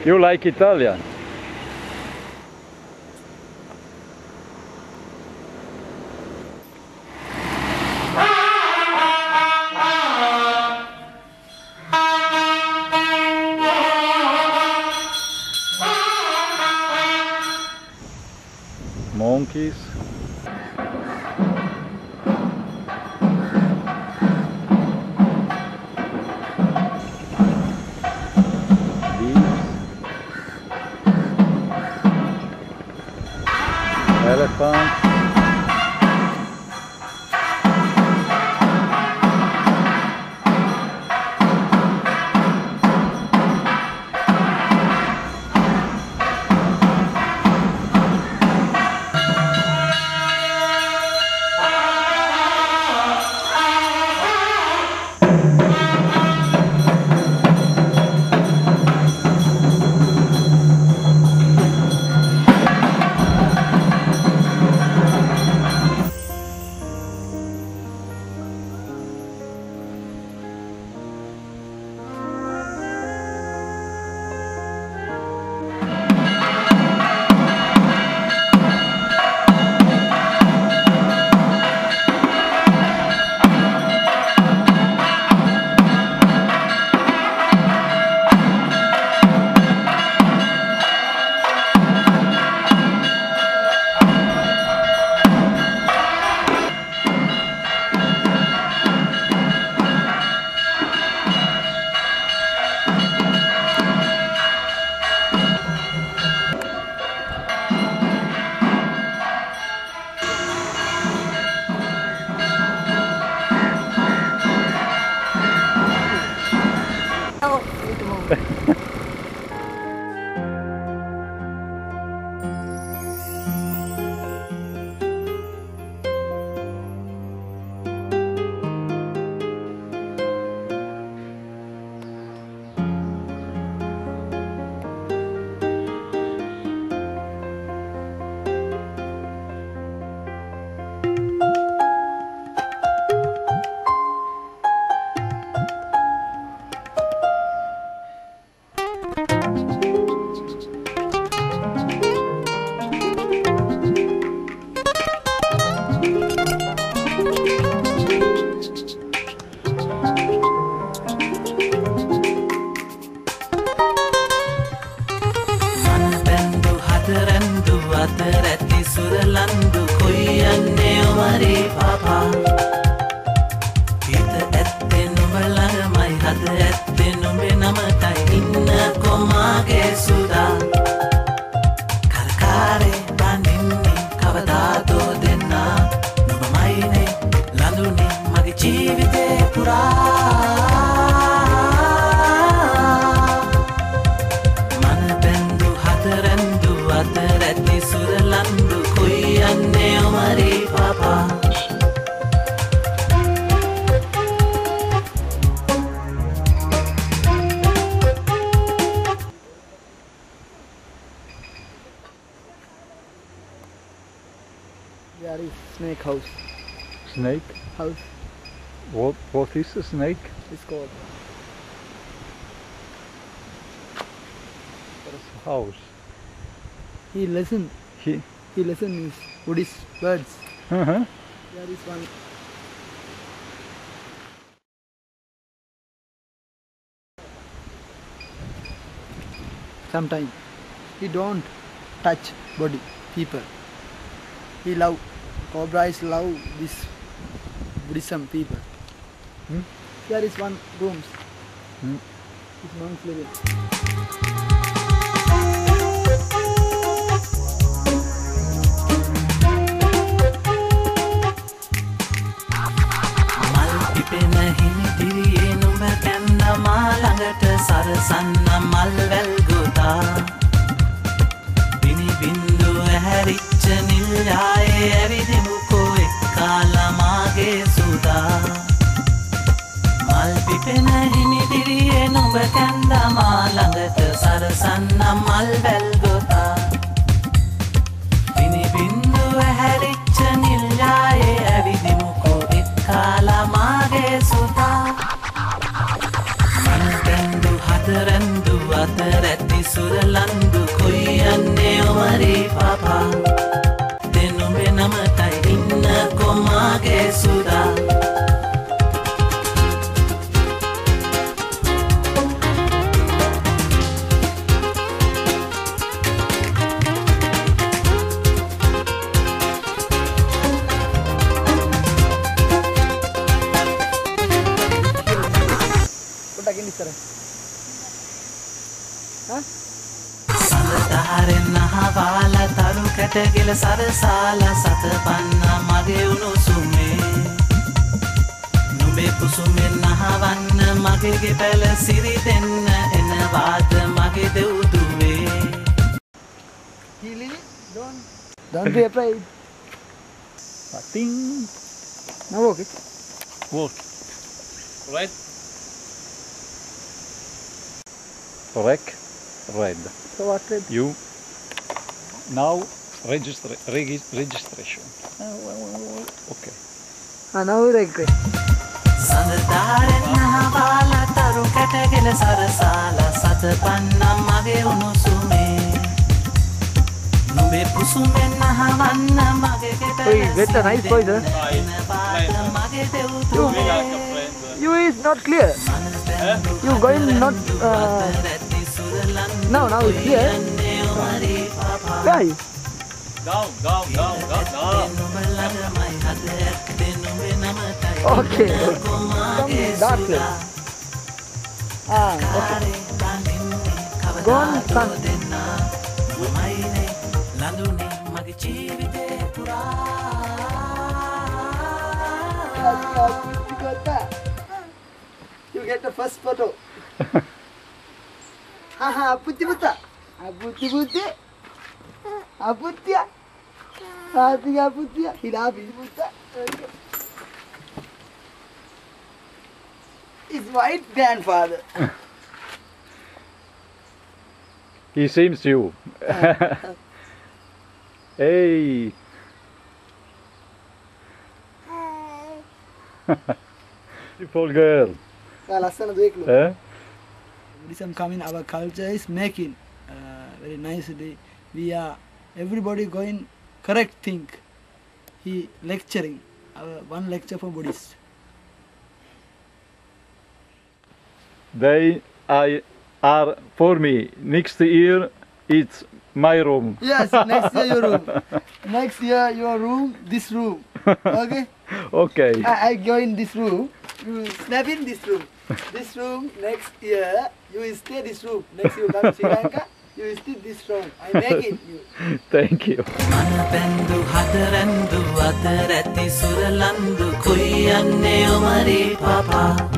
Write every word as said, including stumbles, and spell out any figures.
You like Italian? Monkeys. Elephant. There is snake house. Snake? House. What, what is a snake? It's called. What is a house? He listen. He? He listen his Buddhist words. Uh-huh. There is one. Sometimes he don't touch body, people. He love, cobras love this Buddhism people. Hmm? There is one room. Hmm? This monks living. Sanna malvel gota bini bindu hariccha nillaye avidimu ko ekkala mage suda mal pipena hini diriye nuba kanda malangata sarasanna malvel gota bini bindu hariccha nillaye avidimu ko ekkala mage suda Rendu atar ඇති සුර mage suda සඳහරෙන් අහවාල තරු කැටගිල සරසාල සතපන්න මගේ උණුසුමේ නුඹේ කුසුමෙන් අහවන්න මගේගේ පැල සිරි දෙන්න එනවාද මගේ දෙව්දුවේ Healing, don't, don't be afraid. Nothing. Now okay. Walk. Red. Rec. Red. So what red? You. Now registra regi registration. Okay. Ah, now red. සඳහරෙන් අහවාල තරු කැටගිල සරසාල සතපන්න මගේ උණුසුමේ නුඹේ කුසුමෙන් අහවන්න මගේගේ Hey, get a nice voice, huh? මගේ දෙව්දුවේ You is not clear. You going not. Uh, now, now it's here. Where are you? Down, down, down, down, down. Okay. Some dark place. Ah, okay. Go on, son. You got that. You get the first photo. Haha, putti putta. Putti putti. Puttia. Saatiga puttia. Hirabi putta. It's white grandfather. He seems you. Hey. Beautiful girl. Lasana deklo. Eh? Buddhism coming, our culture is making uh, very nicely. We are everybody going correct thing. He lecturing. Our one lecture for Buddhist. They I are for me. Next year it's my room. Yes, next year your room. Next year your room, this room. Okay? Okay. I, I go in this room. You snap in this room. This room next year you will stay this room. Next year you come to Sri Lanka, you will stay this room. I make it you. Thank you. මනපැන්දු හතරැන්දු අතරැති සුරලන්දු කොයි යන්නේ ඔමරි පපා